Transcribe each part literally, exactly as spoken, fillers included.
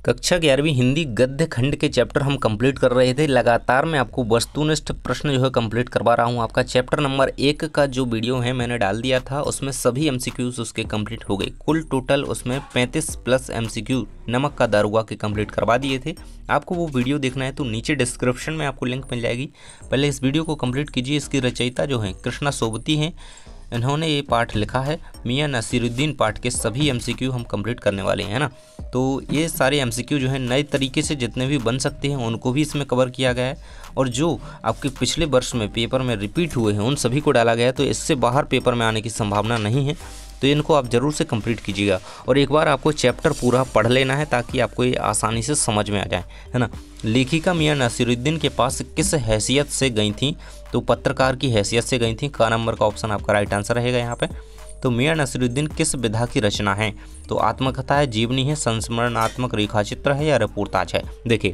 कक्षा ग्यारहवीं हिंदी गद्य खंड के चैप्टर हम कंप्लीट कर रहे थे। लगातार मैं आपको वस्तुनिष्ठ प्रश्न जो है कंप्लीट करवा रहा हूं। आपका चैप्टर नंबर एक का जो वीडियो है मैंने डाल दिया था, उसमें सभी एमसीक्यूज उसके कंप्लीट हो गए। कुल टोटल उसमें पैंतीस प्लस एमसीक्यू नमक का दारुआ के कंप्लीट करवा दिए थे। आपको वो वीडियो देखना है तो नीचे डिस्क्रिप्शन में आपको लिंक मिल जाएगी। पहले इस वीडियो को कंप्लीट कीजिए। इसकी रचयिता जो है कृष्णा सोबती हैं, इन्होंने ये पाठ लिखा है। मियां नसीरुद्दीन पाठ के सभी एमसीक्यू हम कंप्लीट करने वाले हैं, है ना। तो ये सारे एमसीक्यू जो है नए तरीके से जितने भी बन सकते हैं उनको भी इसमें कवर किया गया है, और जो आपके पिछले वर्ष में पेपर में रिपीट हुए हैं उन सभी को डाला गया है। तो इससे बाहर पेपर में आने की संभावना नहीं है, तो इनको आप ज़रूर से कंप्लीट कीजिएगा। और एक बार आपको चैप्टर पूरा पढ़ लेना है ताकि आपको ये आसानी से समझ में आ जाए, है ना। लेखिका मियां नसीरुद्दीन के पास किस हैसियत से गई थी? तो पत्रकार की हैसियत से गई थी। का नंबर का ऑप्शन आपका राइट आंसर रहेगा यहाँ पे। तो मियां नसीरुद्दीन किस विधा की रचना है? तो आत्मकथा है, जीवनी है, संस्मरणात्मक रेखाचित्र है या रिपोर्टाज है? देखिए,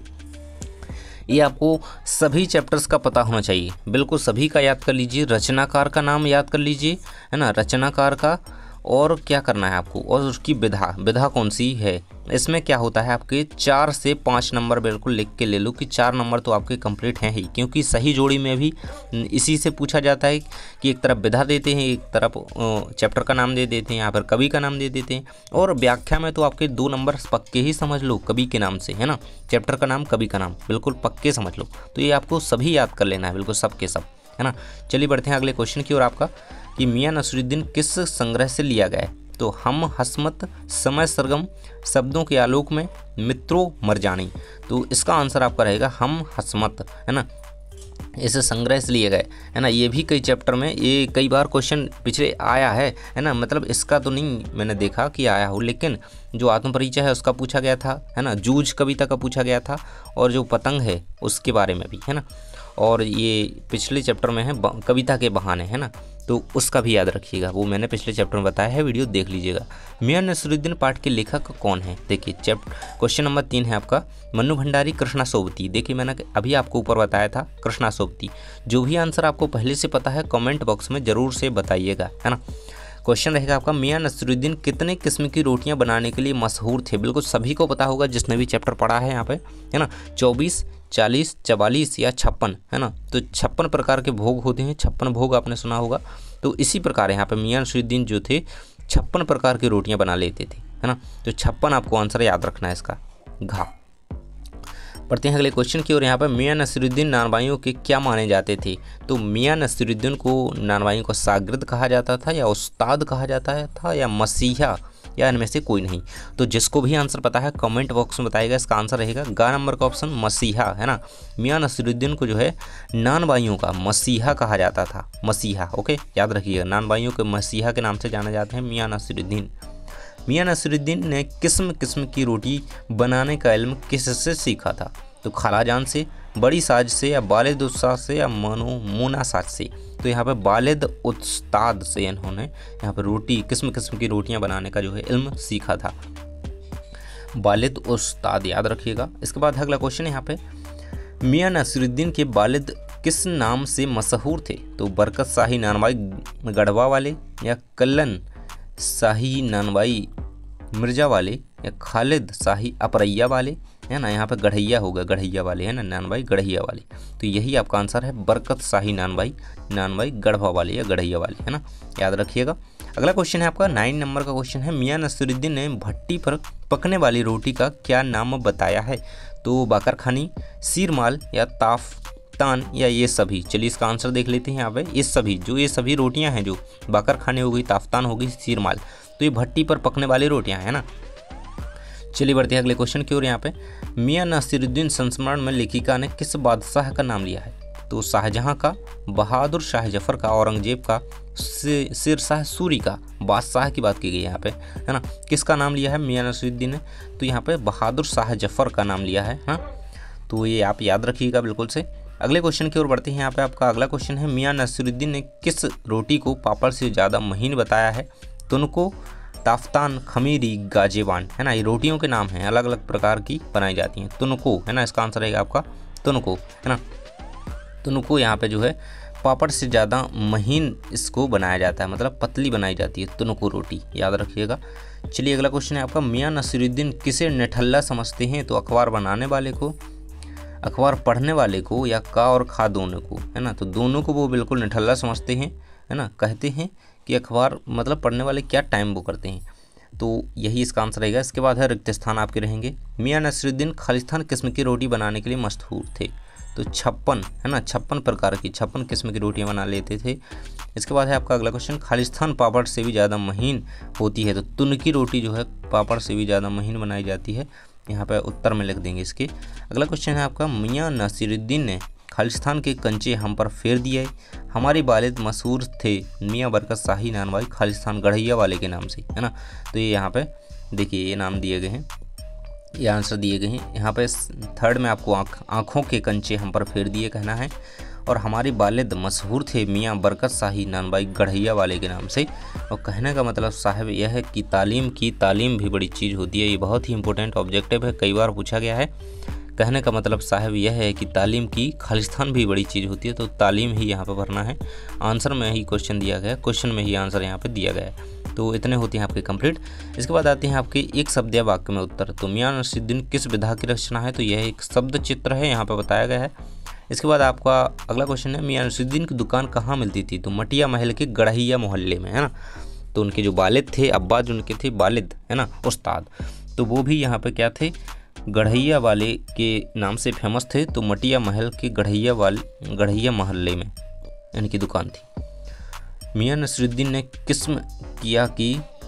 ये आपको सभी चैप्टर्स का पता होना चाहिए, बिल्कुल सभी का याद कर लीजिए। रचनाकार का नाम याद कर लीजिए, है ना, रचनाकार का। और क्या करना है आपको, और उसकी विधा विधा कौन सी है। इसमें क्या होता है, आपके चार से पाँच नंबर बिल्कुल लिख के ले लो कि चार नंबर तो आपके कंप्लीट हैं ही, क्योंकि सही जोड़ी में भी इसी से पूछा जाता है कि एक तरफ विधा देते हैं, एक तरफ चैप्टर का नाम दे देते हैं, या फिर कवि का नाम दे देते हैं। और व्याख्या में तो आपके दो नंबर पक्के ही समझ लो कवि के नाम से, है ना। चैप्टर का नाम, कवि का नाम, बिल्कुल पक्के समझ लो। तो ये आपको सभी याद कर लेना है, बिल्कुल सब के सब, है ना। चलिए बढ़ते हैं अगले क्वेश्चन की ओर। आपका कि मियां नसीरुद्दीन किस संग्रह से लिया गया है? तो हम हसमत, समय सरगम, शब्दों के आलोक में, मित्रों मरजानी। तो इसका आंसर आपका रहेगा हम हसमत, है ना। इसे संग्रह से लिए गए, है ना। ये भी कई चैप्टर में ये कई बार क्वेश्चन पिछले आया है, है ना। मतलब इसका तो नहीं मैंने देखा कि आया हो, लेकिन जो आत्मपरिचय है उसका पूछा गया था, है ना। जूझ कविता का पूछा गया था, और जो पतंग है उसके बारे में भी, है ना। और ये पिछले चैप्टर में है कविता के बहाने, है ना। तो उसका भी याद रखिएगा, वो मैंने पिछले चैप्टर में बताया है, वीडियो देख लीजिएगा। मियां नसीरुद्दीन पाठ के लेखक कौन है? देखिए, चैप्टर क्वेश्चन नंबर तीन है आपका, मन्नू भंडारी, कृष्णा सोबती। देखिए, मैंने अभी आपको ऊपर बताया था कृष्णा सोबती। जो भी आंसर आपको पहले से पता है कमेंट बॉक्स में ज़रूर से बताइएगा, है ना। क्वेश्चन रहेगा आपका, मियां नसीरुद्दीन कितने किस्म की रोटियां बनाने के लिए मशहूर थे? बिल्कुल सभी को पता होगा जिसने भी चैप्टर पढ़ा है यहाँ पे, है ना। चौबीस, चालीस, चवालीस या छप्पन, है ना। तो छप्पन प्रकार के भोग होते हैं, छप्पन भोग आपने सुना होगा। तो इसी प्रकार यहाँ पे मियां नसीरुद्दीन जो थे छप्पन प्रकार की रोटियां बना लेते थे, है ना। तो छप्पन आपको आंसर याद रखना है इसका, घा। पढ़ते हैं अगले क्वेश्चन की ओर। यहाँ पर मियां नसीरुद्दीन नानवाइयों के क्या माने जाते थे? तो मियां नसीरुद्दीन को नानवाइयों को शागिर्द कहा जाता था, या उस्ताद कहा जाता था, या मसीहा, या इनमें से कोई नहीं। तो जिसको भी आंसर पता है कमेंट बॉक्स में बताएगा। इसका आंसर रहेगा गा नंबर का ऑप्शन, मसीहा, है ना। मियां नसीरुद्दीन को जो है नानवाइयों का मसीहा कहा जाता था, मसीहा। ओके, याद रखिएगा, नानवाइयों के मसीहा के नाम से जाने जाते हैं मियां नसीरुद्दीन। मियां नसीरुद्दीन ने किस्म किस्म की रोटी बनाने का इल्म किससे सीखा था? तो खालाजान से, बड़ी साज से, या वालिद उस्ताद से, या मनो मोना साज से। तो यहाँ पे वालिद उस्ताद से इन्होंने यहाँ पे रोटी, किस्म किस्म की रोटियां बनाने का जो है इल्म सीखा था, वालिद उस्ताद, याद रखिएगा। इसके बाद अगला क्वेश्चन यहाँ पे, मियां नसीरुद्दीन के वालिद किस नाम से मशहूर थे? तो बरकत शाही नानवाई गढ़वा वाले, या कल्लन शाही नानवाई मिर्जा वाले, या खालिद शाही अपरैया वाले, है ना। यहाँ पे गढ़ैया होगा, गढ़ैया वाले, है ना, नानवाई गढ़ैया वाले। तो यही आपका आंसर है, बरकत शाही नानवाई नानवाई गढ़वा वाले या गढ़ैया वाले, है ना, याद रखिएगा। अगला क्वेश्चन है आपका नाइन नंबर का क्वेश्चन है, मियां नसीरुद्दीन ने भट्टी पर पकने वाली रोटी का क्या नाम बताया है? तो बाकरखानी, सीरमाल, या ताफ्तान, या ये सभी। चलिए इसका आंसर देख लेते हैं यहाँ पे। ये सभी, जो ये सभी रोटियाँ हैं, जो बाकरखानी हो गई, ताफ्तान हो गई, सीरमाल, तो ये भट्टी पर पकने वाली रोटियाँ हैं, ना। चलिए बढ़ते हैं अगले क्वेश्चन की ओर। यहाँ पे मियां नसीरुद्दीन संस्मरण में लेखिका ने किस बादशाह का नाम लिया है? तो शाहजहां का, बहादुर शाह जफर का, औरंगजेब का, शेरशाह सूरी का। बादशाह की बात की गई है यहाँ पे, है ना। किसका नाम लिया है मियां नसीरुद्दीन ने? तो यहाँ पे बहादुर शाह जफर का नाम लिया है, हाँ। तो ये आप याद रखिएगा बिल्कुल से। अगले क्वेश्चन की ओर बढ़ते हैं। यहाँ पे आपका अगला क्वेश्चन है, मियां नसीरुद्दीन ने किस रोटी को पापड़ से ज़्यादा महीन बताया है? तो उनको ताफ्तान, खमीरी, गाजेबान, है ना। ये रोटियों के नाम हैं, अलग अलग प्रकार की बनाई जाती हैं। तुनको, है ना, इसका आंसर रहेगा आपका तुनको, है ना। तुनको यहाँ पे जो है पापड़ से ज़्यादा महीन इसको बनाया जाता है, मतलब पतली बनाई जाती है तुनको रोटी, याद रखिएगा। चलिए अगला क्वेश्चन है आपका, मियाँ नसीरुद्दीन किसे निठल्ला समझते हैं? तो अखबार बनाने वाले को, अखबार पढ़ने वाले को, या का और खा दोनों को, है ना। तो दोनों को वो बिल्कुल निठल्ला समझते हैं, है ना। कहते हैं कि अखबार मतलब पढ़ने वाले क्या टाइम वो करते हैं, तो यही इसका आंसर रहेगा। इसके बाद है रिक्त स्थान आपके रहेंगे। मियाँ नसीरुद्दीन खालिस्तान किस्म की रोटी बनाने के लिए मशहूर थे। तो छप्पन, है ना, छप्पन प्रकार की, छप्पन किस्म की रोटियां बना लेते थे। इसके बाद है आपका अगला क्वेश्चन, खालिस्तान पापड़ से भी ज़्यादा महीन होती है। तो तुनकी रोटी जो है पापड़ से भी ज़्यादा महीन बनाई जाती है। यहाँ पे उत्तर में लिख देंगे इसके। अगला क्वेश्चन है आपका, मियाँ नसीरुद्दीन ने खालिस्तान के कंचे हम पर फेर दिए। हमारे वालिद मशहूर थे मियाँ बरकत शाही नानवाई खालिस्तान गढ़ैया वाले के नाम से, है ना। तो ये यहाँ पे देखिए ये नाम दिए गए हैं, ये आंसर दिए गए हैं। यहाँ पे थर्ड में आपको आँख आँखों के कंचे हम पर फेर दिए कहना है। और हमारे वालिद मशहूर थे मियाँ बरकत शाही नानवाई गढ़ैया वाले के नाम से। और कहने का मतलब साहब यह है कि तालीम की तालीम भी बड़ी चीज़ होती है। ये बहुत ही इंपॉर्टेंट ऑब्जेक्टिव है, कई बार पूछा गया है। कहने का मतलब साहब यह है कि तालीम की खालिस्तान भी बड़ी चीज़ होती है। तो तालीम ही यहाँ पर भरना है। आंसर में ही क्वेश्चन दिया गया है, क्वेश्चन में ही आंसर यहाँ पर दिया गया है। तो इतने होते हैं आपके कंप्लीट। इसके बाद आते हैं आपके एक शब्द या वाक्य में उत्तर। तो मियाँ नसीरुद्दीन किस विधा की रचना है? तो यह एक शब्द चित्र है, यहाँ पे बताया गया है। इसके बाद आपका अगला क्वेश्चन है, मियाँ नसीरुद्दीन की दुकान कहाँ मिलती थी? तो मटिया महल के गढ़ैया मोहल्ले में, है ना। तो उनके जो वालिद थे, अब्बा जो उनके थे वालिद, है ना, उस्ताद, तो वो भी यहाँ पे क्या थे, गढ़ैया वाले के नाम से फेमस थे। तो मटिया महल के गढ़ैया वाले गढ़ैया मोहल्ले में इनकी दुकान थी। मियाँ नसीरुद्दीन ने किस्म किया कि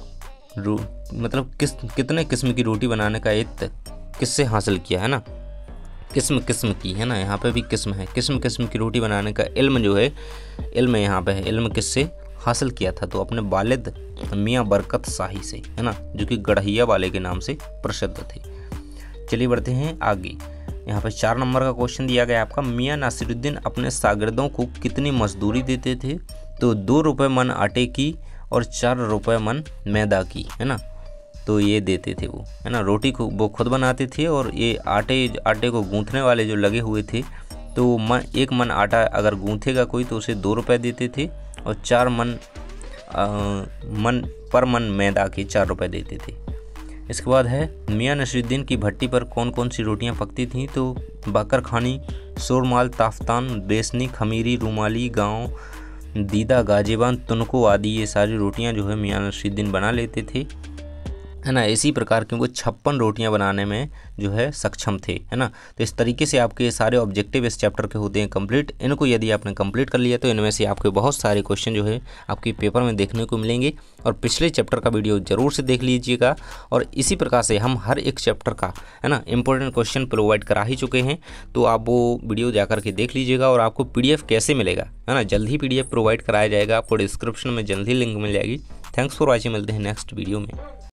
रो मतलब किस कितने किस्म की रोटी बनाने का एक किससे हासिल किया, है ना। किस्म किस्म की, है ना, यहाँ पे भी किस्म है। किस्म किस्म की रोटी बनाने का इल्म जो है, इल्म यहाँ पे है, इल्म किससे हासिल किया था? तो अपने वालिद मियाँ बरकत शाही से, है ना, जो कि गढ़ैया वाले के नाम से प्रसिद्ध थे। चलिए बढ़ते हैं आगे। यहाँ पे चार नंबर का क्वेश्चन दिया गया आपका, मियाँ नसीरुद्दीन अपने शागिर्दों को कितनी मजदूरी देते थे? तो दो रुपये मन आटे की और चार रुपये मन मैदा की, है ना। तो ये देते थे वो, है ना। रोटी को वो खुद बनाते थे और ये आटे आटे को गूंथने वाले जो लगे हुए थे, तो मन एक मन आटा अगर गूंथेगा कोई तो उसे दो रुपये देते थे और चार मन आ, मन पर मन मैदा के चार रुपये देते थे। इसके बाद है, मियाँ नसीरुद्दीन की भट्टी पर कौन कौन सी रोटियां पकती थीं? तो बाकर खानी, शोरमाल, ताफ्तान, बेसनी, खमीरी, रुमाली, गाँव, दीदा, गाजेबान, तुनको आदि ये सारी रोटियां जो है मियाँ नसीरुद्दीन बना लेते थे, है ना। इसी प्रकार के वो छप्पन रोटियां बनाने में जो है सक्षम थे, है ना। तो इस तरीके से आपके सारे ऑब्जेक्टिव इस चैप्टर के होते हैं कंप्लीट। इनको यदि आपने कंप्लीट कर लिया तो इनमें से आपके बहुत सारे क्वेश्चन जो है आपके पेपर में देखने को मिलेंगे। और पिछले चैप्टर का वीडियो जरूर से देख लीजिएगा। और इसी प्रकार से हम हर एक चैप्टर का, है ना, इंपॉर्टेंट क्वेश्चन प्रोवाइड करा ही चुके हैं। तो आप वो वीडियो जाकर के देख लीजिएगा। और आपको पीडीएफ कैसे मिलेगा, है ना, जल्द ही पीडीएफ प्रोवाइड कराया जाएगा। आपको डिस्क्रिप्शन में जल्द ही लिंक मिल जाएगी। थैंक्स फॉर वॉचिंग, मिलते हैं नेक्स्ट वीडियो में।